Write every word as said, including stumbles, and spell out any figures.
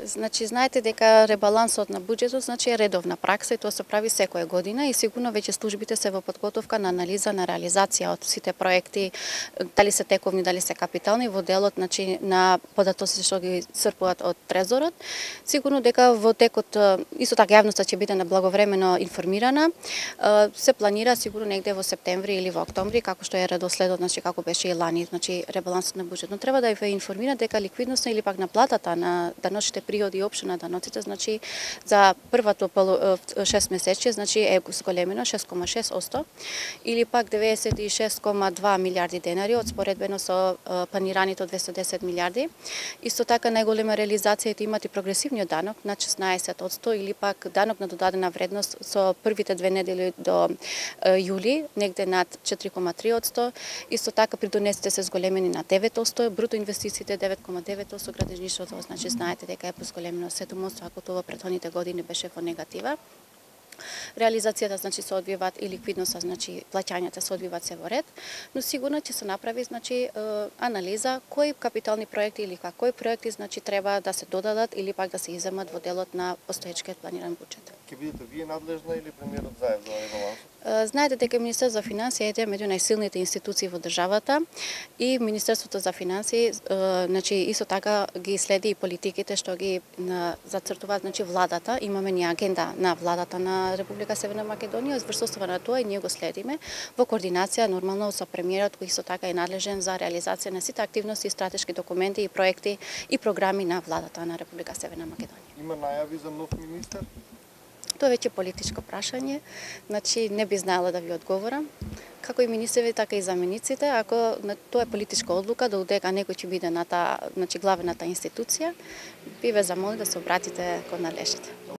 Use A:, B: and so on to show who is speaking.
A: Значи, знаете дека ребалансот на буџетот значи е редовна пракса и тоа се прави секоја година и сигурно веќе службите се во подготовка на анализа на реализација од сите проекти, дали се тековни, дали се капитални, во делот значи на податоците што ги црпуваат од трезорот. Сигурно дека во текот исто така јавноста ќе биде наблаговремено информирана. Се планира сигурно негде во септември или во октомври, како што е редоследот, значи како беше и лани, значи ребалансот на буџетот. Но треба да ве информира дека ликвидноста или пак наплатата на даночните приходи и општо на даноците, значи за првото шест месече, значи е зголемено шест кома шест одсто или пак деветдесет и шест кома два милијарди денари од споредбено со планираните од двесте и десет милијарди. Исто така најголема реализација имат и прогресивниот данок над шеснаесет одсто или пак данок на додадена вредност со првите две недели до јули негде над четири кома три одсто. Исто така придонесите се зголемени на девет одсто, бруто инвестициите девет кома девет одсто, градежништвото значи знаете дека е позголемено седум одсто, ако тоа во претходните години беше во негатива. Реализацијата значи се одвиваат и ликвидноста, значи плаќањата се одвиваат се во ред, но сигурно ќе се направи значи анализа кои капитални проекти или кои проекти значи треба да се додадат или пак да се иземат во делот на постоечкиот планиран буџет.
B: Ќе бидете вие надлежна или премиерот Заев за ребалансот?
A: Знаете дека Министерството за финансии е меѓу најсилните институции во државата и Министерството за финансии значи исто така ги следи и политиките што ги зацртува значи владата. Имаме ни агенда на владата на Република Северна Македонија, врз основа на тоа и ние го следиме во координација нормално со премиерот кој исто така е надлежен за реализација на сите активности, стратешки документи и проекти и програми на владата на Република Северна Македонија.
B: Има најави за нов министер?
A: Тоа веќе е политичко прашање, значи не би знаела да ви одговорам. Како и министрите, така и замениците, ако тоа е политичка одлука да дека некој ќе биде на таа, значи главната институција, би ве замолил да се обратите кон надлежните.